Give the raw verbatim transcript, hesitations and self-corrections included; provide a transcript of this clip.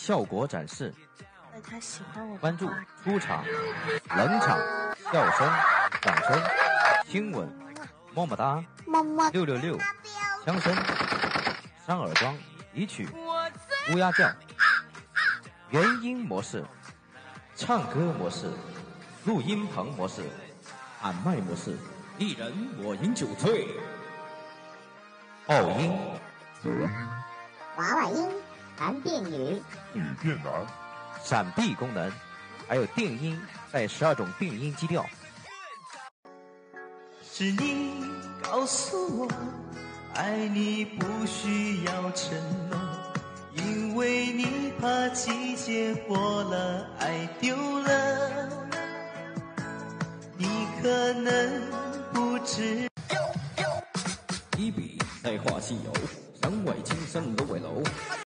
效果展示。 那他喜欢我。 关注出场、冷场、笑声、掌声、亲吻、么么哒、 么么六六六、枪声、扇耳光、一曲、乌鸦叫、原音模式、唱歌模式、录音棚模式、喊麦模式、一人我饮酒醉、爆音、 娃娃音、男变女、 女变男、 闪避功能，还有定音，带十二种定音基调。 是你告诉我，爱你不需要承诺，因为你怕季节过了，爱丢了，你可能不知。 一笔在画西游，山外青山楼外楼。